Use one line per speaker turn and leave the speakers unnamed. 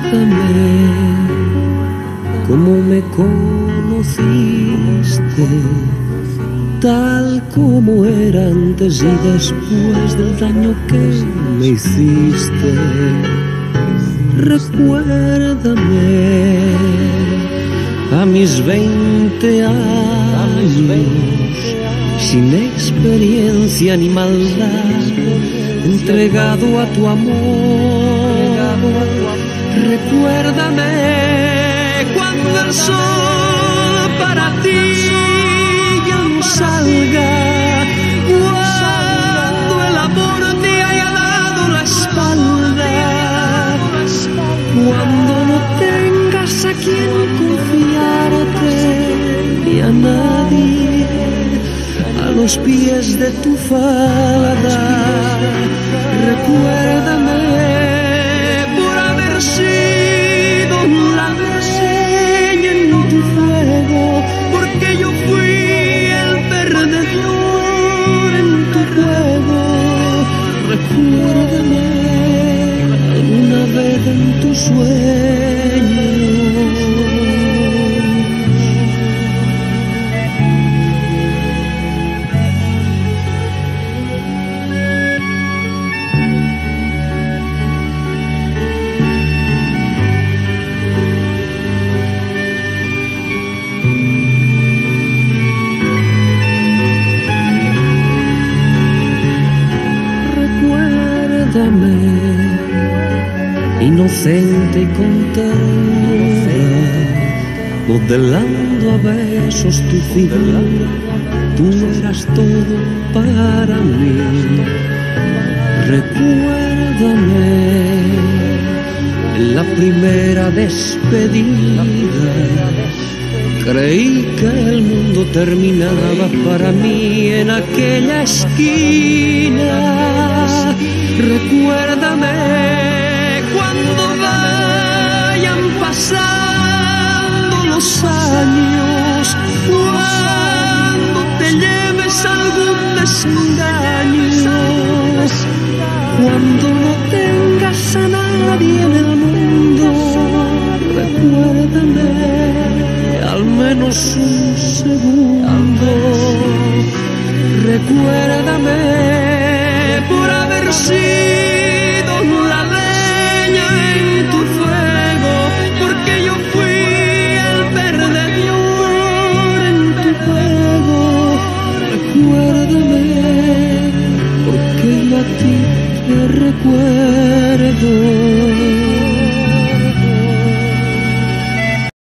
Como me conociste, tal como era antes y después del daño que me hiciste. Recuérdame a mis 20 años, sin experiencia ni maldad, entregado a tu amor. Recuérdame cuando el sol para ti ya no salga, cuando el amor te haya dado la espalda, cuando no tengas a quien confiarte ni a nadie, a los pies de tu falda. Recuérdame por haber sido la leña en tu fuego, porque yo fui el perdedor en tu juego. Recuérdame alguna vez en tus sueños. Inocente y contenta, modelando a besos tu figura, tú eras todo para mí. Recuérdame en la primera despedida, creí que el mundo terminaba para mí en aquella esquina. Recuérdame cuando vayan pasando los años, cuando te lleves algún desengaño, cuando no tengas a nadie en el mundo. Recuérdame al menos un segundo. Recuérdame por haber sido la leña en tu fuego, porque yo fui el perdedor en tu juego. Recuérdame, porque yo a ti te recuerdo.